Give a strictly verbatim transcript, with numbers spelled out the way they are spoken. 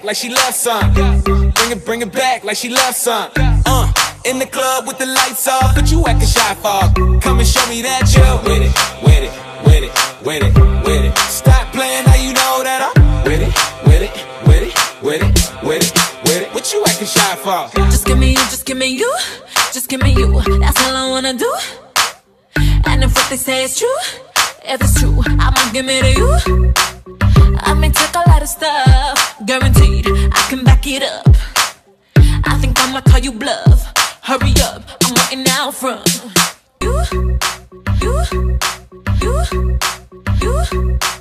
like she loves some. Bring it, bring it back like she loves some. Uh, in the club with the lights off, but you acting shy for. Come and show me that you're with it, with it, with it, with it, with it. Stop playing, now you know that I'm with it, with it, with it, with it, with it, with it. What you acting shy for? Just give me you, just give me you, just give me you. That's all I wanna do. And if what they say is true, if it's true, I'ma give it to you. I may take a lot of stuff, guaranteed I can back it up. I think I'ma call you bluff. Hurry up, I'm waiting out from you, you, you, you.